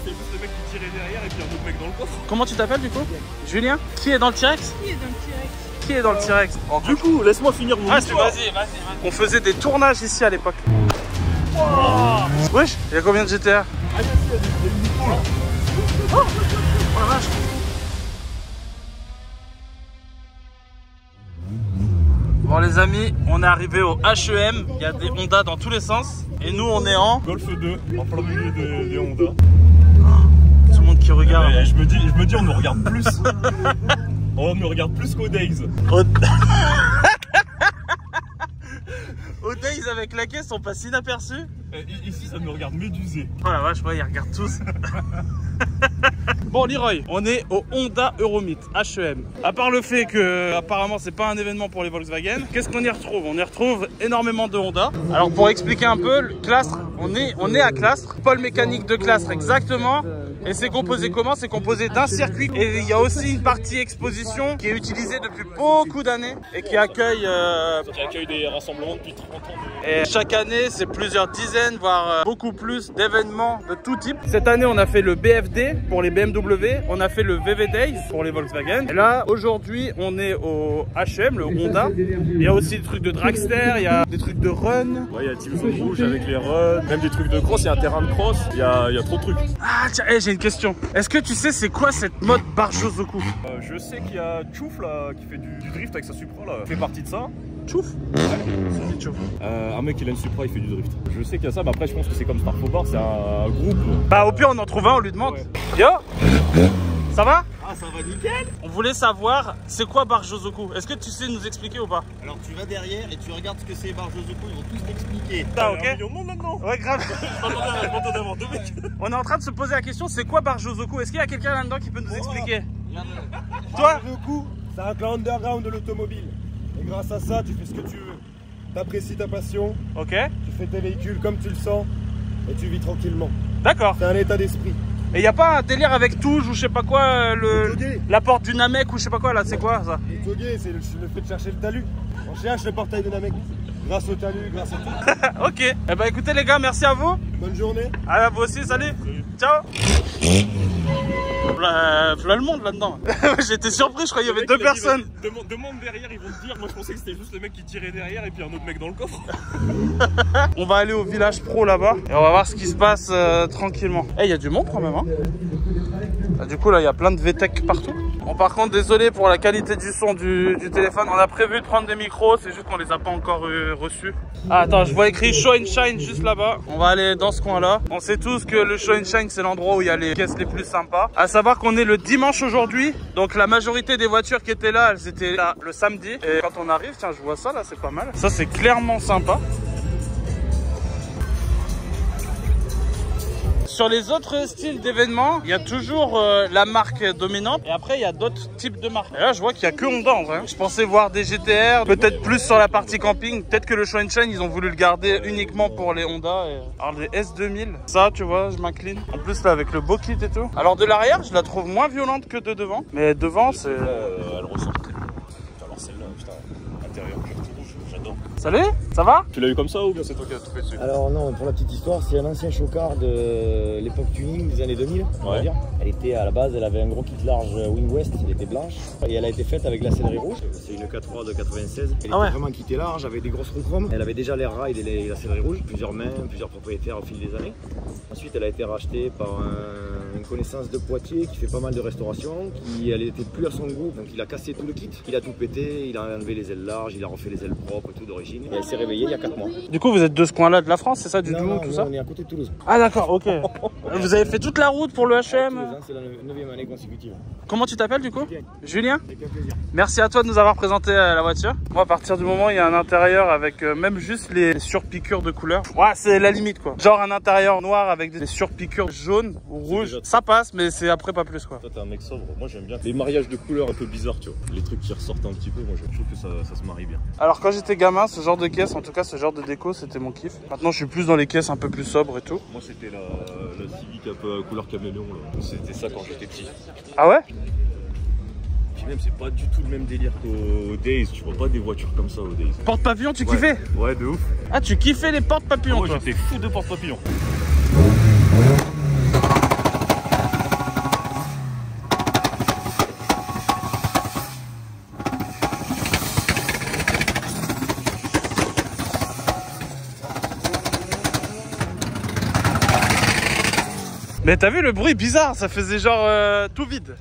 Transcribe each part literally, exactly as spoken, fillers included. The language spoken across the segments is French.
c'était juste le mec qui tirait derrière et puis un autre mec dans le coffre. Comment tu t'appelles du coup? Julien. Qui est dans le T-Rex? Qui est dans le T-Rex? Qui est dans le T-Rex? Oh, du coup, laisse-moi finir mon ah, histoire. Vas-y, vas-y, vas-y. On faisait des tournages ici à l'époque. Wow. Wesh, il y a combien de G T R? Ah, il y a des niveaux là. Oh, oh la vache. Bon les amis, on est arrivé au H E M. Il y a des Honda dans tous les sens. Et nous on est en Golf deux, en plein milieu des, des Honda. Tout le monde qui regarde. Et je me dis, je me dis on me regarde plus. On me regarde plus qu'au Days. Au... Au Days avec la caisse, on passe inaperçu. Et ici ça me regarde médusé. Oh la vache, ouais, ils regardent tous. Bon Leroy, on est au Honda Euromit H E M. À part le fait que apparemment c'est pas un événement pour les Volkswagen, qu'est-ce qu'on y retrouve? On y retrouve énormément de Honda. Alors pour expliquer un peu, le Clastre, on est, on est à Clastre, pôle mécanique de Clastre exactement. Et c'est composé comment? C'est composé d'un circuit et il y a aussi une partie exposition qui est utilisée depuis beaucoup d'années et qui accueille, euh... qui accueille des rassemblements depuis trente ans. De... Et chaque année c'est plusieurs dizaines voire beaucoup plus d'événements de tout type. Cette année on a fait le B F D pour les B M W, on a fait le V V Days pour les Volkswagen. Et là aujourd'hui on est au H E M, le Honda. Il y a aussi des trucs de dragster, il y a des trucs de run. Ouais, il y a Team Zone Rouge avec les runs, même des trucs de cross, il y a un terrain de cross, il y a, il y a trop de trucs. Ah tiens, hey, j'ai une question. Est-ce que tu sais c'est quoi cette mode Barjozoku? euh, Je sais qu'il y a Chouf là qui fait du, du drift avec sa Supra là, fait partie de ça. Chouf? Ouais. Chouf. Euh, un mec qui a une Supra, il fait du drift. Je sais qu'il y a ça, mais après je pense que c'est comme Star Fobar, c'est un groupe. Bah au pire on en trouve un, on lui demande. Ouais. Yo, ça va? Ah ça va nickel. On voulait savoir c'est quoi Barjozoku. Est-ce que tu sais nous expliquer ou pas? Alors tu vas derrière et tu regardes ce que c'est Barjozoku, ils vont tous t'expliquer. Ah ok. Un million de monde maintenant. Ouais grave. Je m'entends d'avoir deux mecs. On est en train de se poser la question, c'est quoi Barjozoku? Est-ce qu'il y a quelqu'un là-dedans qui peut nous expliquer? Toi? Barjozoku, c'est un clan underground de l'automobile. Et grâce à ça, tu fais ce que tu veux. T'apprécies ta passion. Ok. Tu fais tes véhicules comme tu le sens. Et tu vis tranquillement. D'accord. C'est un état d'esprit. Et y a pas un délire avec touche ou je sais pas quoi, le, le la porte du Namek ou je sais pas quoi là, c'est quoi ça? Le togué, c'est le, le fait de chercher le talus. On cherche le portail de Namek. Grâce au talus, grâce à tout. Ok. Eh ben écoutez les gars, merci à vous. Bonne journée. À vous aussi, salut. salut. Ciao. Voilà, voilà le monde là-dedans. J'étais surpris, je croyais qu'il y avait deux personnes. Dit, demande, demande derrière, ils vont te dire. Moi je pensais que c'était juste le mec qui tirait derrière et puis un autre mec dans le coffre. On va aller au village pro là-bas et on va voir ce qui se passe euh, tranquillement. Eh, il y a du monde quand même. Hein. Ah, du coup, là, il y a plein de V TEC partout. Bon, par contre, désolé pour la qualité du son du, du téléphone. On a prévu de prendre des micros, c'est juste qu'on les a pas encore euh, reçus. Ah, attends, je vois écrit Show and Shine juste là-bas. On va aller dans ce coin-là. On sait tous que le Show and Shine, c'est l'endroit où il y a les caisses les plus sympas. À savoir qu'on est le dimanche aujourd'hui. Donc, la majorité des voitures qui étaient là, elles étaient là le samedi. Et quand on arrive, tiens, je vois ça là, c'est pas mal. Ça, c'est clairement sympa. Sur les autres styles d'événements, il y a toujours euh, la marque dominante et après il y a d'autres types de marques. Et là je vois qu'il n'y a que Honda en vrai. Je pensais voir des G T R, peut-être plus sur la partie camping. Peut-être que le Show and Shine ils ont voulu le garder uniquement pour les Honda. Et... Alors les S deux mille, ça tu vois, je m'incline. En plus là avec le beau kit et tout. Alors de l'arrière je la trouve moins violente que de devant. Mais devant c'est... Euh, elle ressemble très bien. Alors celle-là, putain, intérieur, j'adore. Salut, ça va? Tu l'as eu comme ça ou bien c'est toi qui as tout fait dessus? Alors non, pour la petite histoire, c'est un ancien chocard de l'époque tuning des années deux mille, on va ouais. dire. Elle était à la base, elle avait un gros kit large Wing West, elle était blanche et elle a été faite avec la sellerie rouge. C'est une K trois de quatre-vingt-seize. Elle ah ouais. était vraiment kitée large, avec des grosses roues chrome. Elle avait déjà l'air ride et la sellerie rouge, plusieurs mains, plusieurs propriétaires au fil des années. Ensuite, elle a été rachetée par un, une connaissance de Poitiers qui fait pas mal de restauration, qui elle était plus à son goût, donc il a cassé tout le kit, il a tout pété, il a enlevé les ailes larges, il a refait les ailes propres, tout d'origine. Et elle s'est réveillée il y a quatre mois. Du coup, vous êtes de ce coin-là de la France, c'est ça, du Doubs, tout ça? On est à côté de Toulouse. Ah d'accord, ok. Vous avez fait toute la route pour le H E M? C'est la neuvième année consécutive. Comment tu t'appelles du coup? Julien. Julien? Avec un plaisir. Merci à toi de nous avoir présenté euh, la voiture. Moi, à partir du moment où il y a un intérieur avec euh, même juste les surpiqûres de couleurs, ouais, c'est la limite quoi. Genre un intérieur noir avec des surpiqûres jaunes ou rouges, déjà... ça passe, mais c'est après pas plus quoi. Toi, t'es un mec sobre. Moi, j'aime bien les mariages de couleurs un peu bizarres, tu vois. Les trucs qui ressortent un petit peu, moi, je trouve que ça, ça se marie bien. Alors, quand j'étais gamin, ce genre de caisse, en tout cas, ce genre de déco, c'était mon kiff. Maintenant, je suis plus dans les caisses un peu plus sobres et tout. Moi, c'était la, la Civic un peu couleur caméléon. C'était ça quand j'étais petit. Ah ouais? Puis même, c'est pas du tout le même délire qu'au Days. Tu vois pas des voitures comme ça au Days. Porte-papillon, tu ouais. kiffais? Ouais, de ouf. Ah, tu kiffais les porte-papillons? Moi, j'étais fou de porte-papillons. Mais t'as vu le bruit bizarre, ça faisait genre euh, tout vide.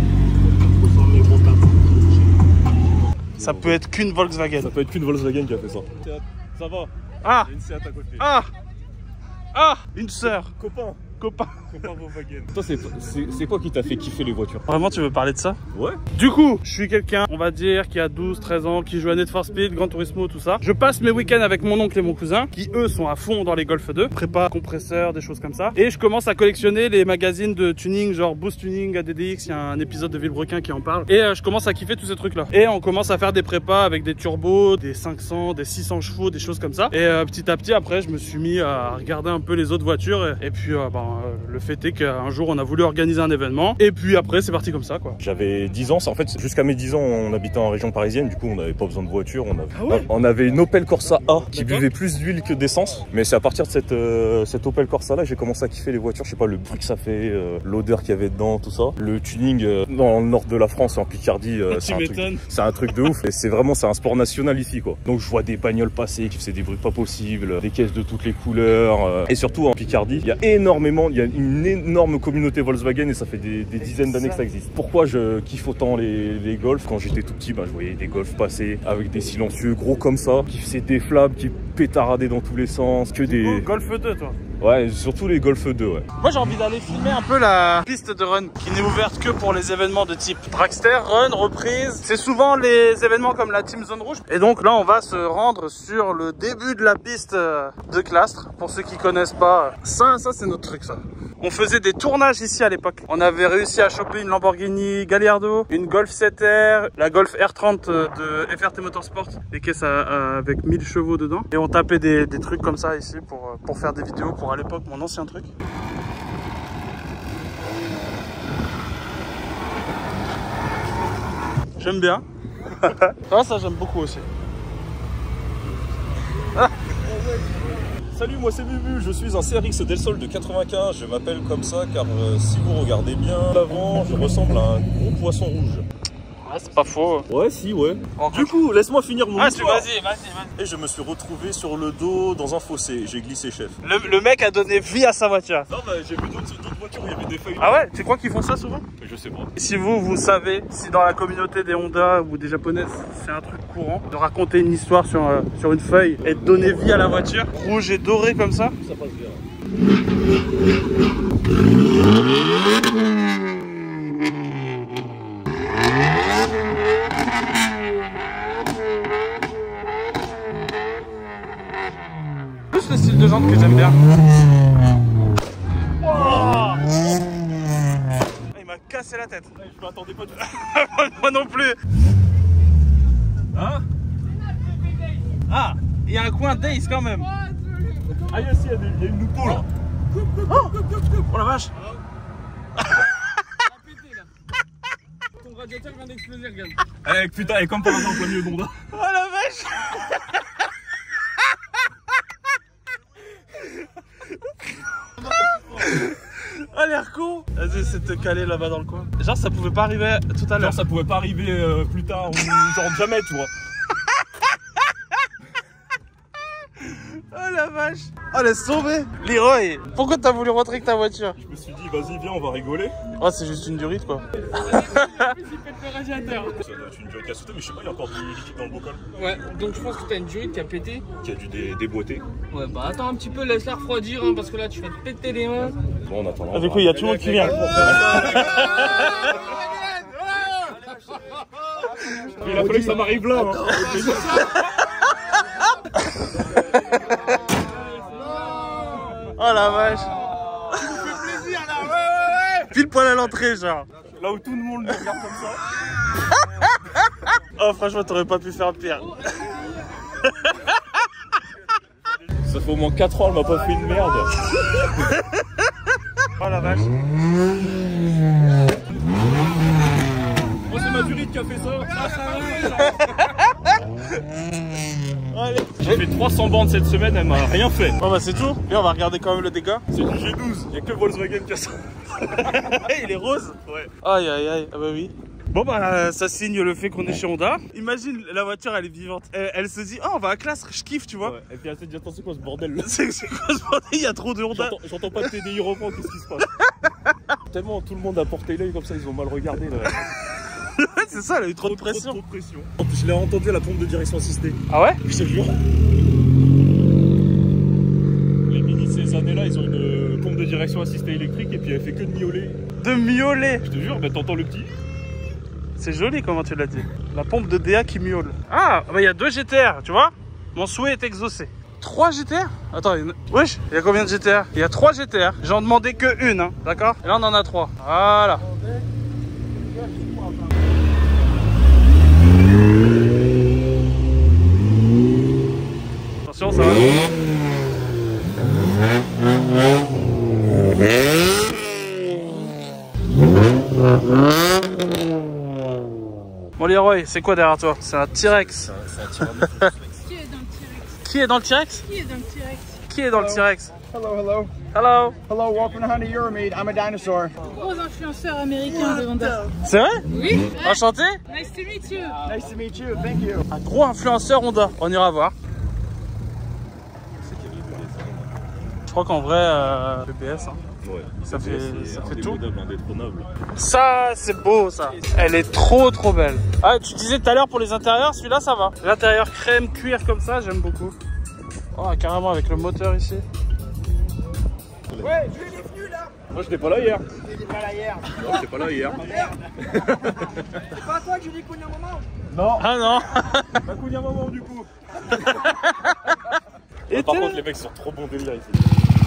Ça peut être qu'une Volkswagen. Ça peut être qu'une Volkswagen qui a fait ça. Ça va. Ah, une Seat à côté. Ah, ah, une sœur. Copain. Copain. Copain Volkswagen. Toi, c'est quoi qui t'a fait kiffer les voitures? Vraiment, tu veux parler de ça? Ouais. Du coup, je suis quelqu'un, on va dire, qui a douze, treize ans, qui joue à Need for Speed, Gran Turismo, tout ça. Je passe mes week-ends avec mon oncle et mon cousin, qui eux sont à fond dans les Golf deux, prépa, compresseur, des choses comme ça. Et je commence à collectionner les magazines de tuning, genre Boost Tuning, A D D X, il y a un épisode de Villebrequin qui en parle. Et euh, je commence à kiffer tous ces trucs-là. Et on commence à faire des prépas avec des turbos, des cinq cents, des six cents chevaux, des choses comme ça. Et euh, petit à petit, après, je me suis mis à regarder un peu les autres voitures. Et, et puis, euh, ben, euh, le fait est qu'un jour, on a voulu organiser un événement. Et puis après, c'est parti comme ça, quoi. J'avais dix ans, en fait, jusqu'à mes dix ans, on habitait en région parisienne. Du coup, on n'avait pas besoin de voiture. On avait, ah ouais on avait une Opel Corsa A qui buvait plus d'huile que d'essence. Mais c'est à partir de cette, euh, cette Opel Corsa là, j'ai commencé à kiffer les voitures. Je sais pas, le bruit que ça fait, euh, l'odeur qu'il y avait dedans, tout ça. Le tuning euh, dans le nord de la France, en Picardie, euh, c'est un, un truc de ouf. Et c'est vraiment, c'est un sport national ici, quoi. Donc je vois des bagnoles passer qui faisaient des bruits pas possibles, des caisses de toutes les couleurs. Euh, et surtout en Picardie, il y a énormément, il y a une énorme communauté Volkswagen et ça fait des, des dizaines d'années que ça existe. Pourquoi je kiffe autant les, les Golf? Quand j'étais tout petit, ben, je voyais des Golf passer avec des silencieux gros comme ça, qui faisaient des flammes, qui pétaradaient dans tous les sens, que des... Oh, Golf deux, toi? Ouais, surtout les Golf deux, ouais. Moi, j'ai envie d'aller filmer un peu la piste de run qui n'est ouverte que pour les événements de type dragster, run, reprise. C'est souvent les événements comme la Team Zone Rouge. Et donc là, on va se rendre sur le début de la piste de Clastres. Pour ceux qui connaissent pas, ça, ça c'est notre truc, ça. On faisait des tournages ici à l'époque. On avait réussi à choper une Lamborghini Gallardo, une Golf sept R, la Golf R trente de F R T Motorsport, des caisses à, à, avec mille chevaux dedans. Et on tapait des, des trucs comme ça ici pour, pour faire des vidéos pour à l'époque mon ancien truc. J'aime bien. Ah, ça j'aime beaucoup aussi. Ah. Salut, moi c'est Bubu, je suis un C R X Del Sol de quatre-vingt-quinze. Je m'appelle comme ça car euh, si vous regardez bien l'avant, je ressemble à un gros poisson rouge. Ah, c'est pas faux. Ouais, si, ouais. Du coup, laisse-moi finir mon ah, histoire. Vas-y, vas-y, vas-y. Et je me suis retrouvé sur le dos dans un fossé. J'ai glissé, chef. Le, le mec a donné vie à sa voiture. Non, bah j'ai vu d'autres voitures où il y avait des feuilles. Ah ouais? Tu crois qu'ils font ça souvent? Je sais pas. Si vous, vous savez, si dans la communauté des Honda ou des Japonaises, c'est un truc courant, de raconter une histoire sur, euh, sur une feuille et de donner vie à la voiture, rouge et doré comme ça. Ça passe bien. Plus le style de jante que j'aime bien. Oh, il m'a cassé la tête. Je m'attendais pas du tout. Moi non plus. Hein? Ah, il y a un coin Days quand même. Ah, il y a, il y a, des, il y a une loupe là. Oh, oh la vache. Ton radiateur vient d'exploser, regarde. Eh putain, et comme par exemple au milieu d'Honda. Oh la vache. Ah l'air con. Vas-y, c'est te caler là-bas dans le coin. Genre ça pouvait pas arriver tout à l'heure. Genre ça pouvait pas arriver euh, plus tard ou genre jamais, tu vois. Oh la vache. Oh laisse tomber. Leroy, pourquoi t'as voulu rentrer avec ta voiture? Je me suis dit vas-y viens on va rigoler. Oh c'est juste une durite quoi. En plus il pète le radiateur. Ça doit être une durite qui a sauté mais je sais pas, il y a encore du liquide dans le bocal. Ouais, donc je pense que t'as une durite qui a pété. Qui a dû dé déboîter. Ouais bah attends un petit peu, laisse-la refroidir hein, parce que là tu vas te péter les mains. Bon on attend. Ah, du coup il y a tout le monde qui vient. Il a fallu que ça m'arrive là. Hein. Oh la vache. Tu nous fais plaisir là, ouais ouais ouais. Pile poil à l'entrée genre. Là où tout le monde me regarde comme ça. Oh franchement t'aurais pas pu faire pire. Ça fait au moins quatre ans elle m'a pas fait une merde. Oh la vache. Moi c'est ma durite qui a fait ça. Ah ça va. Allez. J'ai fait trois cents bandes cette semaine, elle m'a rien fait. Bon bah c'est tout. Et on va regarder quand même le dégât. C'est du G douze, il y a que Volkswagen qui a ça. Il est rose. Ouais. Aïe aïe aïe. Ah bah oui. Bon bah ça signe le fait qu'on est chez Honda. Imagine la voiture elle est vivante. Elle, elle se dit oh on va à Clastres, je kiffe tu vois. Ouais. Et puis elle s'est dit attends c'est quoi ce bordel là? C'est quoi ce bordel? Il y a trop de Honda. J'entends pas de T D I reprend, qu'est-ce qui se passe? tellement tout le monde a porté l'œil comme ça, ils ont mal regardé. Là. C'est ça, elle a eu trop de pression. Trop, trop de pression. En plus, je l'ai entendu à la pompe de direction assistée. Ah ouais? Je te jure. Les Mini ces années-là, ils ont une pompe de direction assistée électrique et puis elle fait que de miauler. De miauler. Je te jure, bah t'entends le petit. C'est joli comment tu l'as dit. La pompe de D A qui miaule. Ah, bah il y a deux G T R, tu vois? Mon souhait est exaucé. Trois G T R? Attends, une... wesh, il y a combien de G T R? Il y a trois G T R. J'en demandais que une, hein, d'accord? Et là on en a trois. Voilà. Attention, ça va. Bon Leroy, c'est quoi derrière toi? C'est un T-Rex. C'est un T-Rex. Qui est dans le T-Rex? Qui est dans le T-Rex? Qui est dans le T-Rex? Hello, hello. Hello. Hello, welcome to Honda Euromead. I'm a dinosaur. Gros influenceur américain de Honda. C'est vrai? Oui. Enchanté? Nice to meet you. Nice to meet you. Thank you. Un gros influenceur Honda. On ira voir. Je crois qu'en vrai, euh, B B S, hein. Ouais, Ça fait- ça fait tout. indétrônable. Ça, c'est beau, ça. Elle est trop, trop belle. Ah, tu disais tout à l'heure pour les intérieurs, celui-là, ça va. L'intérieur crème, cuir comme ça, j'aime beaucoup. Oh, carrément avec le moteur ici. Ouais, Jules est venu là. Moi, j'étais pas là hier. J'étais pas là hier. Non, j'étais pas là hier. C'est pas à toi que j'ai dit qu'on y a un moment. Non, Ah non. pas coup, il y a un moment du coup. Et Par t'es- contre, les mecs sont trop bons délire ici.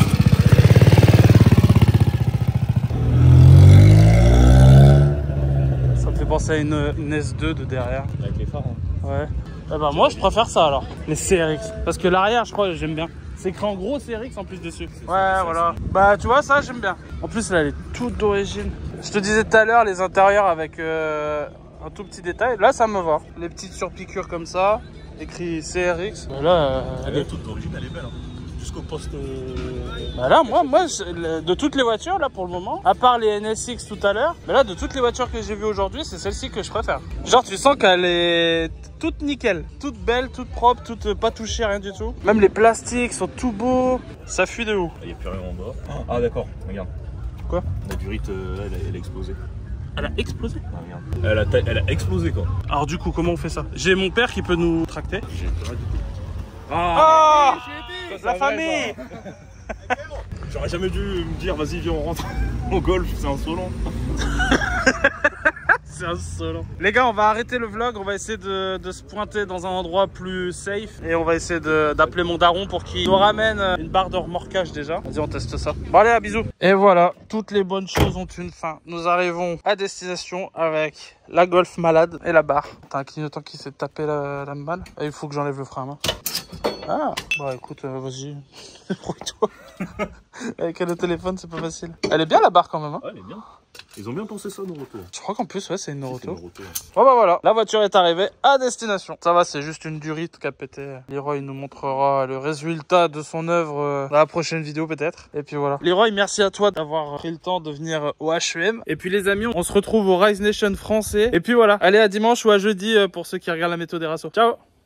Ça me fait penser à une, une S deux de derrière. Avec les phares. Hein. Ouais. Eh ben moi je préfère ça alors, les C R X. Parce que l'arrière je crois que j'aime bien. C'est écrit en gros C R X en plus dessus. Ouais voilà. Bah tu vois ça j'aime bien. En plus là elle est toute d'origine. Je te disais tout à l'heure les intérieurs avec euh, un tout petit détail. Là ça me va. Les petites surpiqûres comme ça, écrit C R X. Bah, là euh, Elle est toute d'origine, elle est belle. Hein. Jusqu'au poste. Euh... bah là moi, moi je- de toutes les voitures là pour le moment, à part les N S X tout à l'heure, mais là de toutes les voitures que j'ai vues aujourd'hui c'est celle-ci que je préfère. Genre tu sens qu'elle est toute nickel, toute belle, toute propre, toute euh, pas touchée, rien du tout. Même les plastiques sont tout beaux, ça fuit de ouf. Il n'y a plus rien en bas. Ah d'accord, regarde. Quoi? La durite, euh, elle, a, elle a explosé. Elle a explosé. Ah, regarde. Elle a, ta- elle a explosé quoi. Alors du coup comment on fait ça? J'ai mon père qui peut nous tracter. J'ai pas du tout. Ah, Ça, la c'est famille. J'aurais jamais dû me dire vas-y viens on rentre au golf, c'est insolent. C'est insolent. Les gars, on va arrêter le vlog. On va essayer de, de se pointer dans un endroit plus safe. Et on va essayer de- d'appeler mon daron pour qu'il nous ramène une barre de remorquage déjà. Vas-y, on teste ça. Bon, allez, à bisous. Et voilà, toutes les bonnes choses ont une fin. Nous arrivons à destination avec la Golf malade et la barre. T'as un clignotant qui s'est tapé la, la malle. Et il faut que j'enlève le frein à main. Ah, bah écoute, euh, vas-y. Débrouille-toi. Avec le téléphone, c'est pas facile. Elle est bien la barre quand même, hein. Ouais, elle est bien. Ils ont bien pensé ça, Noroto. Je crois qu'en plus, ouais, c'est une Noroto. Noroto. Bon bah voilà, la voiture est arrivée à destination. Ça va, c'est juste une durite qui a pété. Leroy nous montrera le résultat de son œuvre euh, dans la prochaine vidéo peut-être. Et puis voilà. Leroy, merci à toi d'avoir pris le temps de venir au H E M. Et puis les amis, on se retrouve au Rise Nation français. Et puis voilà, allez à dimanche ou à jeudi euh, pour ceux qui regardent la météo des Rassos. Ciao.